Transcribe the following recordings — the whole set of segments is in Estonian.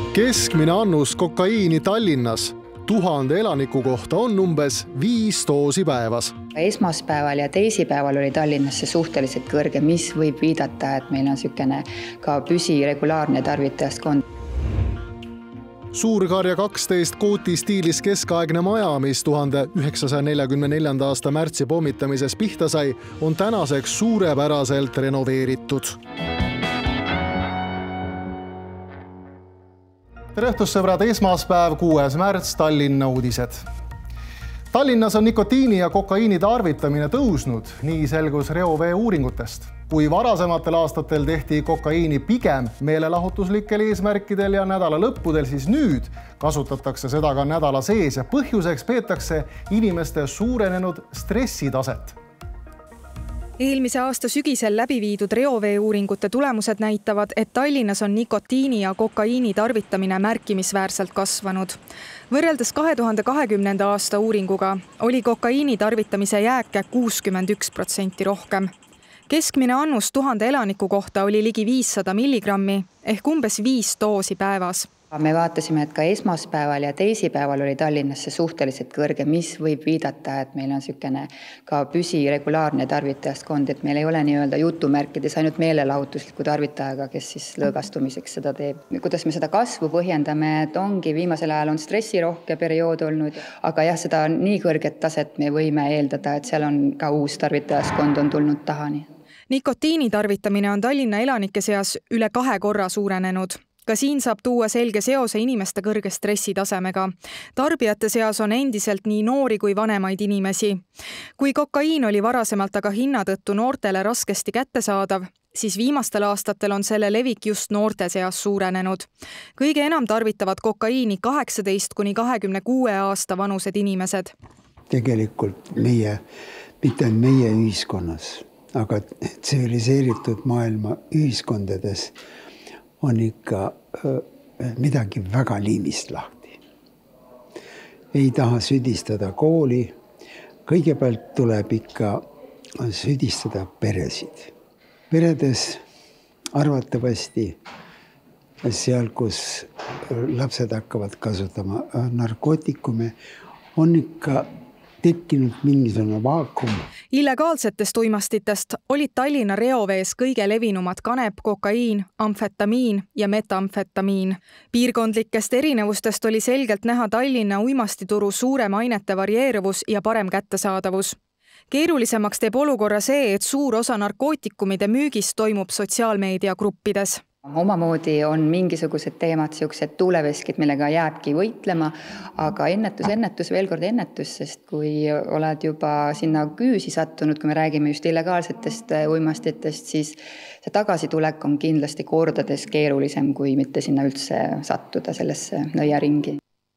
Keskmine annus kokaiini Tallinnas 1000 elaniku kohta on umbes 5 doosi päevas. Esmaspäeval ja teisipäeval oli Tallinnas see suhteliselt kõrge, mis võib viidata, et meil on niisugune ka regulaarne tarvitajaskond. Suurkarja 12 Kooti stiilis keskaegne maja, mis 1944. aasta märtsi pommitamises pihta sai, on tänaseks suurepäraselt renoveeritud. Tere õhtust, sõbrad, esmaspäev, 6. märts, Tallinna uudised. Tallinnas on nikotiini ja kokaiini tarvitamine tõusnud, nii selgus reovee uuringutest. Kui varasematel aastatel tehti kokaiini pigem meelelahutuslikel eesmärkidel ja nädala lõppudel, siis nüüd kasutatakse seda ka nädala sees ja põhjuseks peetakse inimeste suurenenud stressitaset. Eelmise aasta sügisel läbi viidud reovee uuringute tulemused näitavad, et Tallinnas on nikotiini ja kokaiini tarvitamine märkimisväärselt kasvanud. Võrreldes 2020. aasta uuringuga oli kokaiini tarvitamise jääke 61% rohkem. Keskmine annus 1000 elaniku kohta oli ligi 500 milligrammi ehk umbes 5 doosi päevas. Me vaatasime, et ka esmaspäeval ja teisipäeval oli Tallinnas see suhteliselt kõrge, mis võib viidata, et meil on niisugune ka regulaarne tarvitajaskond, et meil ei ole nii-öelda jutumärkides ainult meelelahutusliku tarvitajaga, kes siis lõõgastumiseks seda teeb. Kuidas me seda kasvu põhjendame, et ongi viimasel ajal on stressirohke periood olnud, aga jah, seda nii kõrget taset me võime eeldada, et seal on ka uus tarvitajaskond on tulnud tahani. Nikotiini tarvitamine on Tallinna elanike seas üle 2 korra suurenenud. Ka siin saab tuua selge seose inimeste kõrge stressitasemega. Tarbijate seas on endiselt nii noori kui vanemaid inimesi. Kui kokaiin oli varasemalt aga hinna tõttu noortele raskesti kättesaadav, siis viimastel aastatel on selle levik just noorte seas suurenenud. Kõige enam tarvitavad kokaiini 18–26 aasta vanused inimesed. Tegelikult mitte meie ühiskonnas, aga tsiviliseeritud maailma ühiskondades on ikka midagi väga liimist lahti. Ei taha süüdistada kooli. Kõigepealt tuleb ikka süüdistada peresid. Peredes arvatavasti seal, kus lapsed hakkavad kasutama narkootikume, on ikka tekkinud mingisugune vaakum. Illegaalsetest uimastitest olid Tallinna reovees kõige levinumad kanep, kokaiin, amfetamiin ja metamfetamiin. Piirkondlikest erinevustest oli selgelt näha Tallinna uimastituru suurem ainete varieeruvus ja parem kättesaadavus. Keerulisemaks teeb olukorra see, et suur osa narkootikumide müügist toimub sotsiaalmeediagruppides. Omamoodi on mingisugused teemad, siuksed tuuleveskid, millega jääbki võitlema, aga ennetus, veel kord ennetus, sest kui oled juba sinna küüsi sattunud, kui me räägime just illegaalsetest uimastitest, siis see tagasitulek on kindlasti kordades keerulisem, kui mitte sinna üldse sattuda sellesse nõiaringi.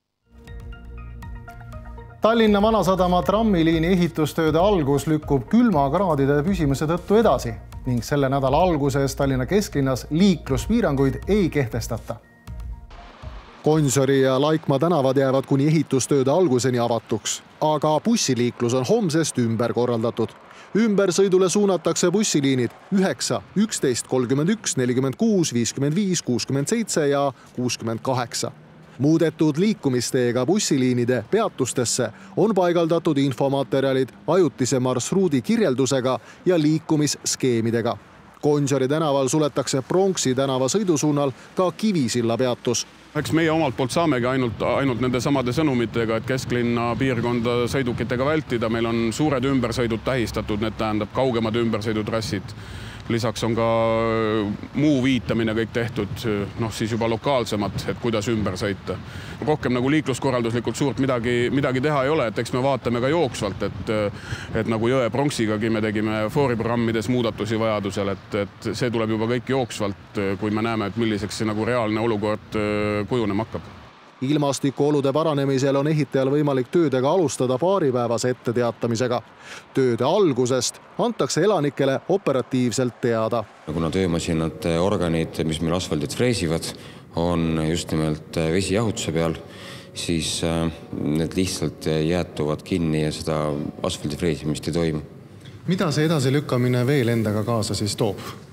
Tallinna Vanasadama trammiliini ehitustööde algus lükkub külmakraadide püsimise tõttu edasi ning selle nädala alguses Tallinna kesklinnas liikluspiiranguid ei kehtestata. Gonsiori ja Laikmaa tänavad jäävad kuni ehitustööde alguseni avatuks, aga bussiliiklus on homsest ümber korraldatud. Ümbersõidule suunatakse bussiliinid 9, 11, 31, 46, 55, 67 ja 68. Muudetud liikumisteega bussiliinide peatustesse on paigaldatud infomaterjalid ajutise marsruudi kirjeldusega ja liikumisskeemidega. Gonsiori tänaval suletakse Pronksi tänava sõidusuunal ka Kivisilla peatus. Eks meie omalt poolt saamegi ainult nende samade sõnumitega, et kesklinna piirkonda sõidukitega vältida. Meil on suured ümbersõidud tähistatud, need tähendab kaugemad ümbersõidutrassid. Lisaks on ka muu viitamine kõik tehtud, siis juba lokaalsemad, et kuidas ümber sõita. Rohkem nagu liikluskorralduslikult suurt midagi teha ei ole, et eks me vaatame ka jooksvalt, et nagu Jõe Pronksigagi me tegime fooriprogrammides muudatusi vajadusel, et see tuleb juba kõik jooksvalt, kui me näeme, et milliseks see nagu reaalne olukord kujunema hakkab. Ilmastikuolude paranemisel on ehitajal võimalik töödega alustada paaripäevase etteteatamisega. Tööde algusest antakse elanikele operatiivselt teada. Kuna töömasinate organid, mis meil asfaldit freesivad, on just nimelt vesijahutuse peal, siis need lihtsalt jäätuvad kinni ja seda asfaldi freesimist ei toimu. Mida see edasilükkamine veel endaga kaasa siis toob?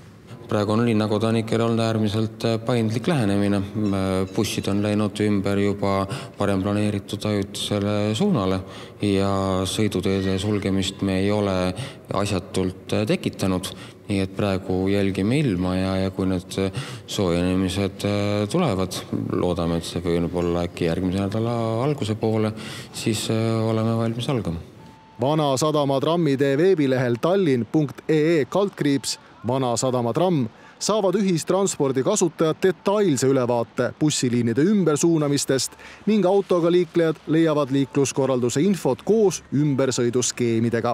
praegu on linnakodanikel olnud äärmiselt paindlik lähenemine. Bussid on läinud ümber juba varem planeeritud ajutisele suunale ja sõiduteede sulgemist me ei ole asjatult tekitanud. Nii et praegu jälgime ilma ja kui need soojenemised tulevad, loodame, et see võib olla äkki järgmise nädala alguse poole, siis oleme valmis algama. Vanasadama trammidee veebilehel tallinn.ee/ Vanasadama tramm saavad ühistranspordi kasutajad detailse ülevaate bussiliinide ümbersuunamistest ning autoga liiklejad leiavad liikluskorralduse infot koos ümbersõiduskeemidega.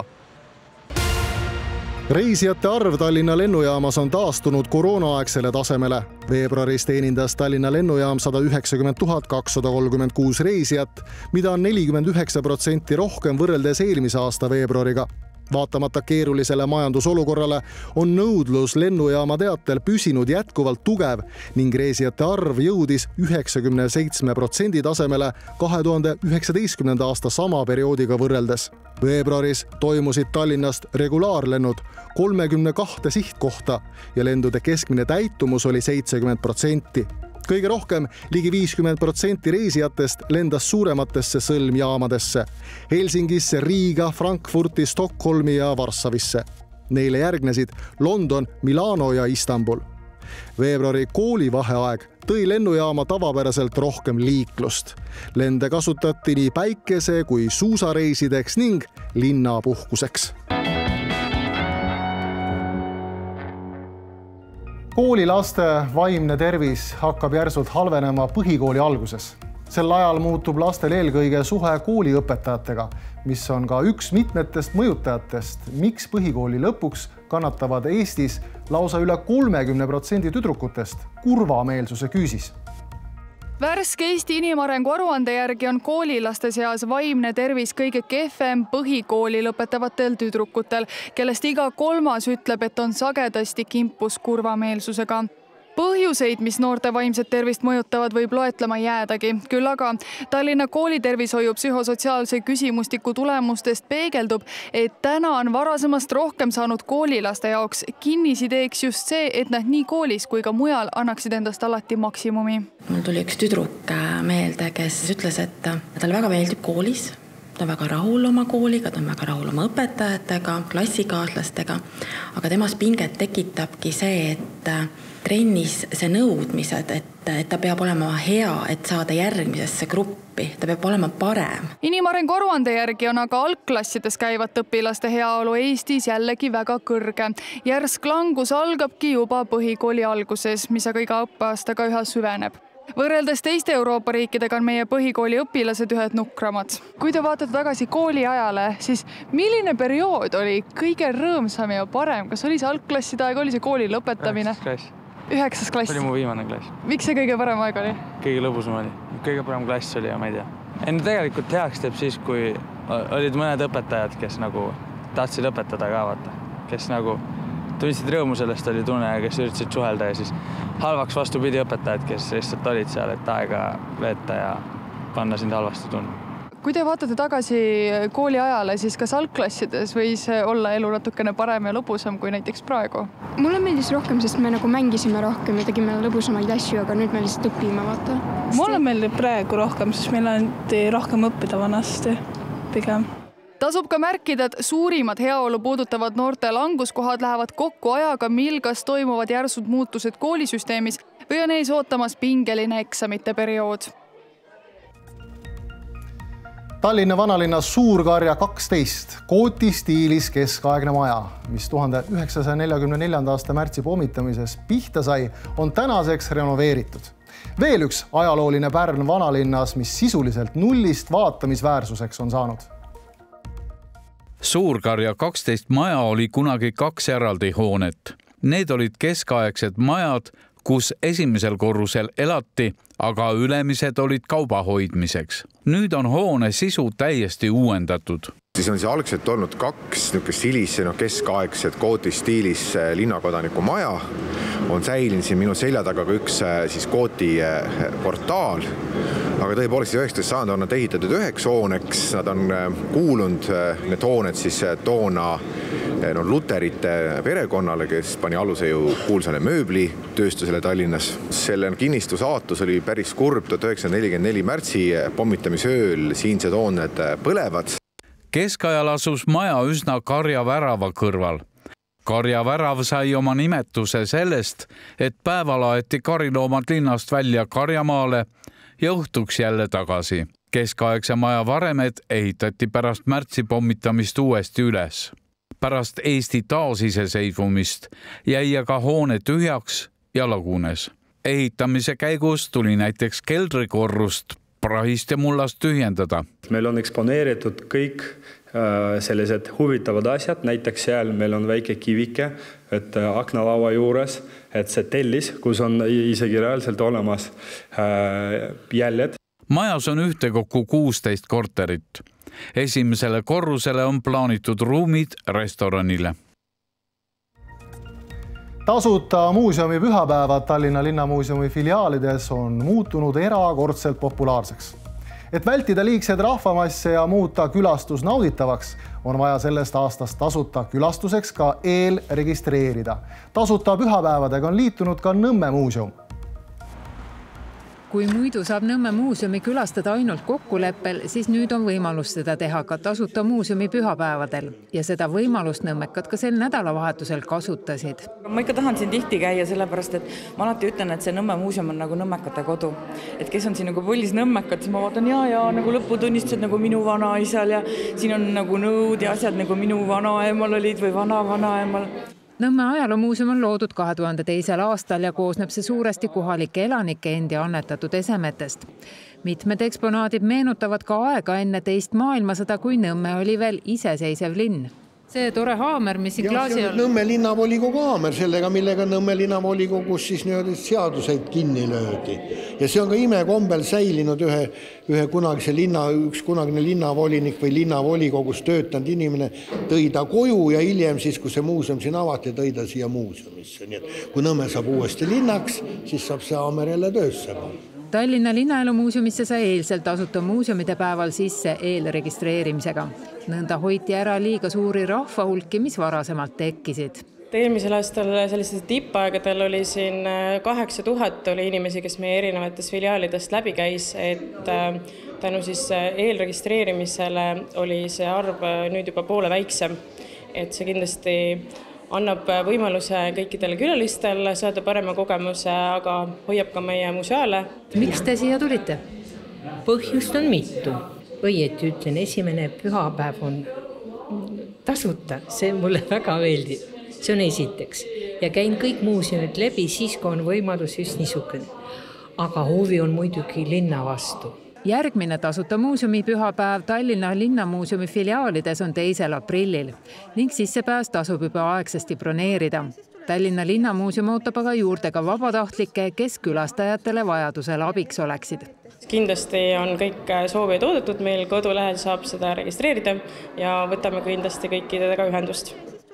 Reisijate arv Tallinna lennujaamas on taastunud koroonaaegsele tasemele. Veebruaris teenindas Tallinna lennujaam 190 236 reisijat, mida on 49% rohkem võrreldes eelmise aasta veebruariga. Vaatamata keerulisele majandusolukorrale on nõudlus lennujaama teatel püsinud jätkuvalt tugev ning reisijate arv jõudis 97% tasemele 2019. aasta sama perioodiga võrreldes. Veebruaris toimusid Tallinnast regulaarlennud 32 sihtkohta ja lendude keskmine täitumus oli 70%. Kõige rohkem, ligi 50% reisijatest lendas suurematesse sõlmjaamadesse – Helsingisse, Riiga, Frankfurti, Stockholmi ja Varssavisse. Neile järgnesid London, Milano ja Istanbul. Veebruari koolivaheaeg tõi lennujaama tavapäraselt rohkem liiklust. Lende kasutati nii päikese- kui suusareisideks ning linnapuhkuseks. Koolilaste vaimne tervis hakkab järsult halvenema põhikooli alguses. Sel ajal muutub lastel eelkõige suhe kooliõpetajatega, mis on ka üks mitmetest mõjutajatest, miks põhikooli lõpuks kannatavad Eestis lausa üle 30% tüdrukutest kurvameelsuse küüsis. Värske Eesti inimarengu aruande järgi on koolilaste seas vaimne tervis kõige kehvem põhikooli lõpetavatel tüdrukutel, kellest iga 3. ütleb, et on sagedasti kimpus kurvameelsusega. Põhjuseid, mis noorte vaimset tervist mõjutavad, võib loetlema jäädagi. Küll aga Tallinna koolitervishoiu psühhosotsiaalse küsimustiku tulemustest peegeldub, et täna on varasemast rohkem saanud koolilaste jaoks kinnisideeks just see, et nad nii koolis kui ka mujal annaksid endast alati maksimumi. Mul tuli üks tüdruk meelde, kes ütles, et talle väga meeldib koolis. Ta on väga rahul oma kooliga, ta on väga rahul oma õpetajatega, klassikaaslastega, aga temas pinget tekitabki see, et trennis see nõudmised, et ta peab olema hea, et saada järgmisesse gruppi, ta peab olema parem. Inimarengu aruande järgi on aga algklassides käivate õpilaste heaolu Eestis jällegi väga kõrge. Järsk langus algabki juba põhikooli alguses, mis aga iga õppeaastaga üha süveneb. Võrreldes teiste Euroopa riikidega on meie põhikooli õpilased ühed nukramad. Kui te vaatate tagasi kooli ajale, siis milline periood oli kõige rõõmsam ja parem? Kas oli see algklasside aeg, oli see kooli lõpetamine? 9. klass. Oli mu viimane klass. Miks see kõige parem aeg oli? Kõige lõbusam oli. Kõige parem klass oli ja ma ei tea. Enne tegelikult heaks teeb siis, kui olid mõned õpetajad, kes nagu tahtsid õpetada ka vaata. Kes nagu tundsid rõõmu sellest, oli tunne, kes üritasid suhelda ja siis halvaks vastupidi õpetajad, kes lihtsalt olid seal, et aega veeta ja panna sind halvasti tunne. Kui te vaatate tagasi kooli ajale, siis kas algklassides võis olla elu natukene parem ja lõbusam kui näiteks praegu? Mulle meeldis rohkem, sest me nagu mängisime rohkem ja tegime lõbusamaid asju, aga nüüd me lihtsalt õpime, vaata. Mulle meeldib praegu rohkem, sest meil on rohkem õppida vanasti pigem. Tasub ka märkida, et suurimad heaolu puudutavad noorte languskohad lähevad kokku ajaga, mil kas toimuvad järsud muutused koolisüsteemis või on ees ootamas pingeline eksamite periood. Tallinna vanalinnas Suurkarja 12, kooti stiilis keskaegne maja, mis 1944. aasta märtsi pommitamises pihta sai, on tänaseks renoveeritud. Veel üks ajalooline pärn vanalinnas, mis sisuliselt nullist vaatamisväärsuseks on saanud. Suurkarja 12 maja oli kunagi 2 eraldi hoonet. Need olid keskaegsed majad, kus esimesel korrusel elati, aga ülemised olid kauba hoidmiseks. Nüüd on hoone sisu täiesti uuendatud. Siis on algselt olnud 2 silisse keskaegset kooti stiilis linnakodaniku maja. On säilinud siin minu selja taga ka üks kooti portaal. Aga tõepoolest 19. sajandil on nad ehitatud 1 hooneks. Nad on kuulunud need hooned toona luterite perekonnale, kes pani aluse ju kuulsale mööblitööstusele Tallinnas. Selle kinnistu saatus oli päris kurb. 1944 märtsi pommitamisööl siinsed hooned põlevad. Keskajal asus maja üsna karjavärava kõrval. Karjavärav sai oma nimetuse sellest, et päeval aeti kariloomad linnast välja karjamaale ja õhtuks jälle tagasi. Keskaegse maja varemed ehitati pärast märtsi pommitamist uuesti üles. Pärast Eesti taasiseseisvumist jäi aga hoone tühjaks ja lagunes. Ehitamise käigus tuli näiteks keldrikorrust prahist ja mullast tühjendada. Meil on eksponeeritud kõik sellised huvitavad asjad, näiteks seal meil on väike kivike, et aknalaua juures, et see tellis, kus on isegi reaalselt olemas jäljed. Majas on ühtekokku 16 korterit. Esimesele korrusele on plaanitud ruumid restoranile. Tasuta muuseumi pühapäevad Tallinna Linnamuuseumi filiaalides on muutunud erakordselt populaarseks. Et vältida liigseid rahvamasse ja muuta külastus nauditavaks, on vaja sellest aastast tasuta külastuseks ka eelregistreerida. Tasuta pühapäevadega on liitunud ka Nõmme muuseum. Kui muidu saab Nõmme muuseumi külastada ainult kokkuleppel, siis nüüd on võimalus seda teha ka tasuta muuseumi pühapäevadel. Ja seda võimalust nõmmekad ka sel nädalavahetusel kasutasid. Ma ikka tahan siin tihti käia, sellepärast, et ma alati ütlen, et see Nõmme muuseum on nagu nõmmekate kodu. Et kes on siin nagu põlis nõmmekad, siis ma vaatan ja nagu lõputunnistused nagu minu vanaisal ja siin on nagu nõud ja asjad nagu minu vanaemal olid või vanaemal. Nõmme ajaloomuuseum on loodud 2002. aastal ja koosneb see suuresti kohalike elanike endi annetatud esemetest. Mitmed eksponaadid meenutavad ka aega enne teist maailmasõda, kui Nõmme oli veel iseseisev linn. See tore haamer, mis siin klaasi on. Nõmme linnavolikogu haamer, sellega, millega Nõmme linnavolikogus siis seaduseid kinni löödi. Ja see on ka imekombel säilinud ühe kunagise üks kunagine linnavolinik või linnavolikogus töötanud inimene tõi ta koju ja hiljem siis, kui see muuseum siin avati, tõi ta siia muuseumisse. Nii et kui Nõmme saab uuesti linnaks, siis saab see haamer jälle töösse. Tallinna Linnaelumuuseumisse sai eilsel tasuta muuseumide päeval sisse eelregistreerimisega. Nõnda hoiti ära liiga suuri rahvahulki, mis varasemalt tekkisid. Eelmisel aastal sellistel tippaegadel oli siin 8000 oli inimesi, kes meie erinevatest filiaalidest läbi käis, et tänu siis eelregistreerimisele oli see arv nüüd juba poole väiksem. Et see kindlasti annab võimaluse kõikidele külalistele saada parema kogemuse, aga hoiab ka meie museaale. Miks te siia tulite? Põhjust on mitu. Õieti ütlen, esimene pühapäev on tasuta. See mulle väga meeldib. See on esiteks. Ja käin kõik muuseumid läbi, siis kui on võimalus just niisugune. Aga huvi on muidugi linna vastu. Järgmine tasuta muuseumi pühapäev Tallinna Linnamuuseumi filiaalides on 2. aprillil ning sissepääs tasub juba aegsasti broneerida. Tallinna Linnamuuseum ootab aga juurde ka vabatahtlikke, kes külastajatele vajadusel abiks oleksid. Kindlasti on kõik soovijad oodatud, meil kodulehel saab seda registreerida ja võtame kindlasti kõikidega ühendust.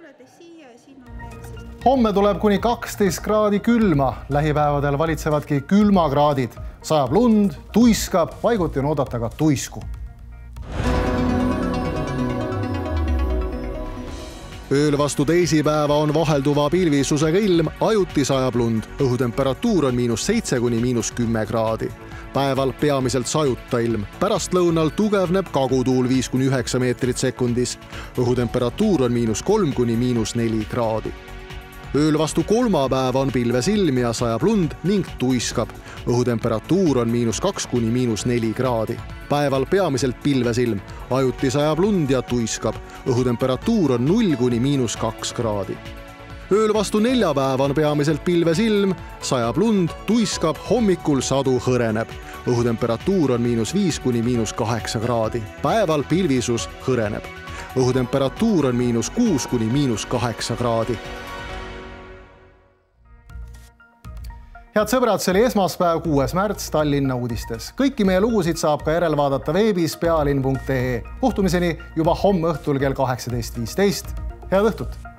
Homme tuleb kuni 12 kraadi külma. Lähipäevadel valitsevadki külmakraadid. Sajab lund, tuiskab, paiguti on oodata ka tuisku. Ööl vastu teisipäeva on vahelduva pilvisusega ilm, ajuti sajab lund. Õhutemperatuur on -7 kuni -10 kraadi. Päeval peamiselt sajuta ilm. Pärast lõunal tugevneb kagutuul 5 kuni 9 meetrit sekundis. Õhutemperatuur on -3 kuni -4 kraadi. Ööl vastu kolmapäeva on pilves ilm ja sajab lund ning tuiskab. Õhutemperatuur on -2 kuni -4 kraadi. Päeval peamiselt pilves ilm, ajuti sajab lund ja tuiskab. Õhutemperatuur on 0 kuni -2 kraadi. Ööl vastu neljapäeva on peamiselt pilves ilm, sajab lund, tuiskab, hommikul sadu hõreneb. Õhutemperatuur on -5 kuni -8 kraadi. Päeval pilvisus hõreneb. Õhutemperatuur on -6 kuni -8 kraadi. Head sõbrad, see oli esmaspäev 6. märts Tallinna uudistes. Kõiki meie lugusid saab ka järelvaadata veebis pealinn.ee. Kohtumiseni juba homme õhtul kell 18.15. Head õhtut!